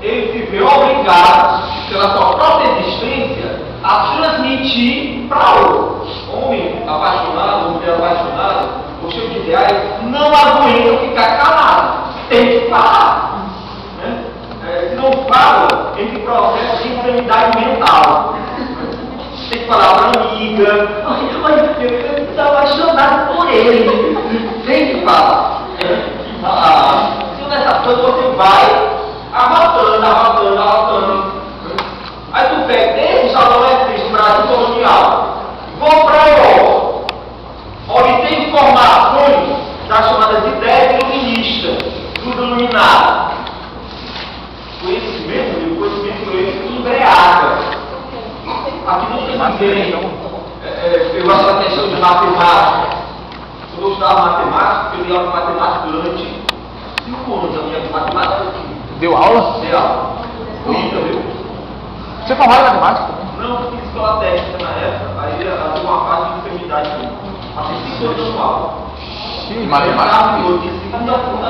ele se vê obrigado, pela sua própria existência, a transmitir para outro. Homem apaixonado, mulher apaixonada, ou cheio de ideais, não aguenta ficar calado. Tem que falar. Né? Se não fala, ele processo de enfermidade mental. Tem que falar para a amiga. Olha, eu estou apaixonado por ele. Tem que falar. Se nessa coisa você vai arrotando. Aí tu pega, desde os adolescentes do Brasil colonial, vou para a Europa, obtém informações das chamadas ideias iluministas, dos iluminados. Conhecimento ele embriaga. Aqui não tem ninguém. Eu gosto da questão de matemática. Quando eu estudava matemática, eu dei aula de matemática durante 5 anos. A minha matemática deu aula? Deu aula. Viu? Você formava em matemática? Não, eu fiz escola técnica na época. Aí ela deu uma fase de enfermidade. Passei 5 anos dando aula. Sim, matemática. Eu tinha segunda